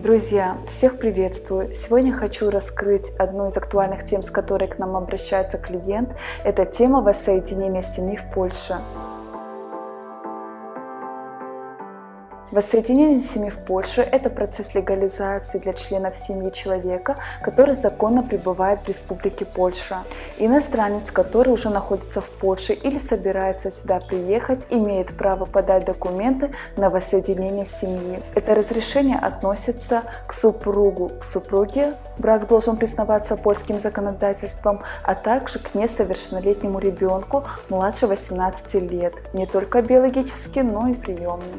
Друзья, всех приветствую! Сегодня хочу раскрыть одну из актуальных тем, с которой к нам обращается клиент. Это тема воссоединения семьи в Польше. Воссоединение семьи в Польше – это процесс легализации для членов семьи человека, который законно пребывает в Республике Польша. Иностранец, который уже находится в Польше или собирается сюда приехать, имеет право подать документы на воссоединение семьи. Это разрешение относится к супругу, к супруге, брак должен признаваться польским законодательством, а также к несовершеннолетнему ребенку младше 18 лет, не только биологически, но и приемный.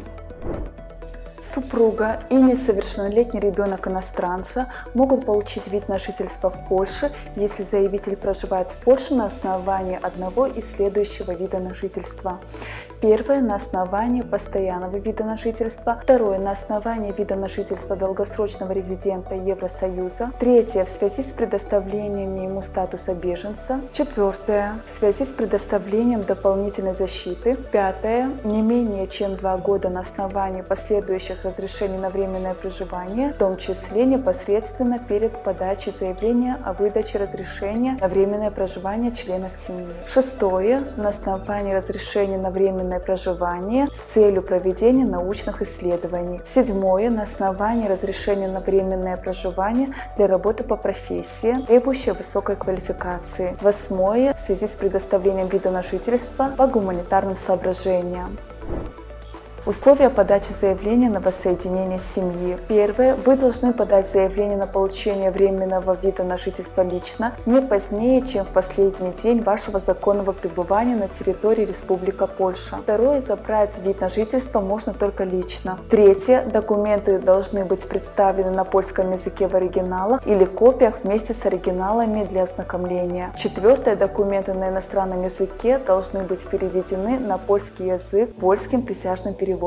Супруга и несовершеннолетний ребенок иностранца могут получить вид на жительство в Польше, если заявитель проживает в Польше на основании одного из следующего вида на жительство. Первое – на основании постоянного вида на жительство. Второе – на основании вида на жительство долгосрочного резидента Евросоюза. Третье – в связи с предоставлением ему статуса беженца. Четвертое – в связи с предоставлением дополнительной защиты. Пятое – не менее чем 2 года на основании последующих разрешений на временное проживание, в том числе непосредственно перед подачей заявления о выдаче разрешения на временное проживание членов семьи. Шестое – на основании разрешения на временное проживание с целью проведения научных исследований. Седьмое – на основании разрешения на временное проживание для работы по профессии, требующей высокой квалификации. Восьмое – в связи с предоставлением вида на жительство по гуманитарным соображениям. Условия подачи заявления на воссоединение семьи. Первое. Вы должны подать заявление на получение временного вида на жительство лично не позднее, чем в последний день вашего законного пребывания на территории Республика Польша. Второе. Забрать вид на жительство можно только лично. Третье. Документы должны быть представлены на польском языке в оригиналах или копиях вместе с оригиналами для ознакомления. Четвертое. Документы на иностранном языке должны быть переведены на польский язык польским присяжным переводчиком.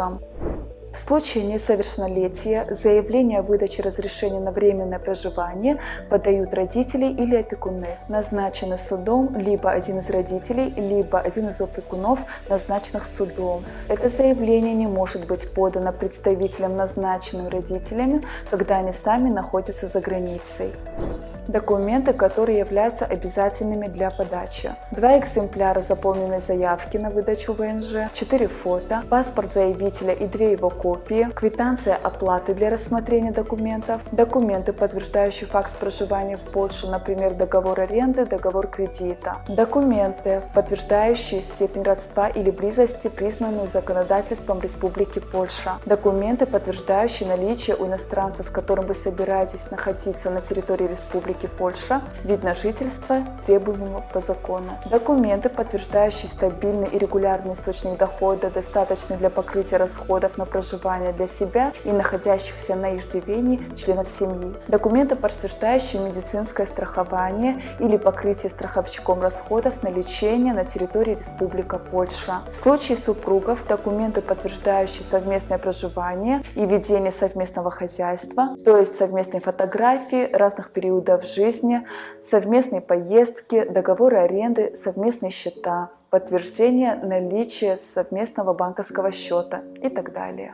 В случае несовершеннолетия заявление о выдаче разрешения на временное проживание подают родители или опекуны, назначенные судом, либо один из родителей, либо один из опекунов, назначенных судом. Это заявление не может быть подано представителям, назначенным родителями, когда они сами находятся за границей. Документы, которые являются обязательными для подачи. 2 экземпляра заполненной заявки на выдачу ВНЖ, 4 фото, паспорт заявителя и 2 его копии, квитанция оплаты для рассмотрения документов, документы, подтверждающие факт проживания в Польше, например, договор аренды, договор кредита, документы, подтверждающие степень родства или близости, признанную законодательством Республики Польша, документы, подтверждающие наличие у иностранца, с которым вы собираетесь находиться на территории Республики Польша, вид на жительство, требуемого по закону. Документы, подтверждающие стабильный и регулярный источник дохода, достаточный для покрытия расходов на проживание для себя и находящихся на иждивении членов семьи. Документы, подтверждающие медицинское страхование или покрытие страховщиком расходов на лечение на территории Республика Польша. В случае супругов, документы, подтверждающие совместное проживание и ведение совместного хозяйства, то есть совместные фотографии разных периодов жизни, совместные поездки, договоры аренды, совместные счета, подтверждение наличия совместного банковского счета и так далее.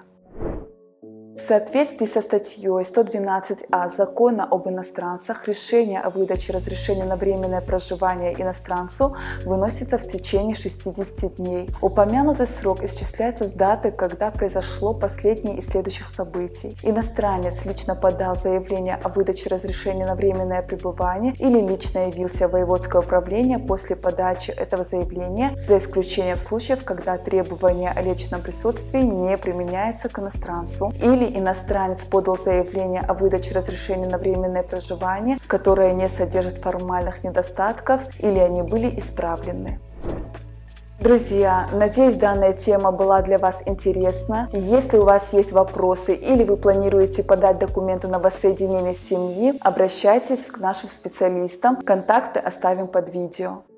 В соответствии со статьей 112А Закона об иностранцах, решение о выдаче разрешения на временное проживание иностранцу выносится в течение 60 дней. Упомянутый срок исчисляется с даты, когда произошло последнее из следующих событий. Иностранец лично подал заявление о выдаче разрешения на временное пребывание или лично явился в воеводское управление после подачи этого заявления, за исключением случаев, когда требование о личном присутствии не применяется к иностранцу, или иностранец подал заявление о выдаче разрешения на временное проживание, которое не содержит формальных недостатков или они были исправлены. Друзья, надеюсь, данная тема была для вас интересна. Если у вас есть вопросы или вы планируете подать документы на воссоединение семьи, обращайтесь к нашим специалистам. Контакты оставим под видео.